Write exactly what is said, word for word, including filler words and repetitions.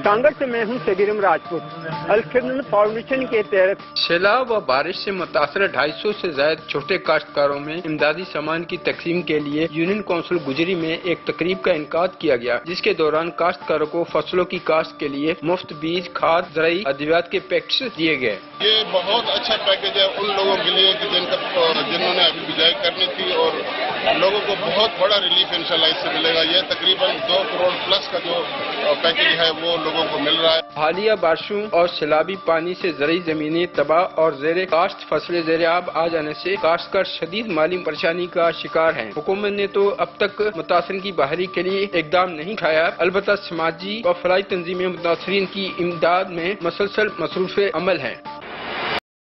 कांगड़ से मैं हूं सगीरम राजपूत। अल खिदमत फाउंडेशन के तहत सैलाब व बारिश से मुतासर ढाई सौ से ज्यादा छोटे काश्तकारों में इमदादी सामान की तकसीम के लिए यूनियन काउंसिल गुजरी में एक तकरीब का इनकाद किया गया, जिसके दौरान काश्तकारों को फसलों की काश्त के लिए मुफ्त बीज, खाद, ज़राई अद्वियात के पैकेट्स दिए गए। ये बहुत अच्छा पैकेज है उन लोगों के लिए कि जिनका जिन्होंने अभी बिजाई करनी थी और लोगों को बहुत बड़ा रिलीफ इंशाल्लाह इससे मिलेगा। ये तकरीबन दो करोड़ प्लस का जो पैकेज है वो लोगों को मिल रहा है। हालिया बारिशों और सैलाबी पानी से ज़रई जमीनें तबाह और जेर काश्त फसलें जेर आब आ जाने से काश्तकार शदीद माली परेशानी का शिकार हैं। हुकूमत ने तो अब तक मुतासरीन की बहाली के लिए इकदाम नहीं उठाया, अलबत्ता समाजी व फलाई तंजीमें मुतासरीन की इमदाद में मसलसल मसरूफ़ अमल हैं।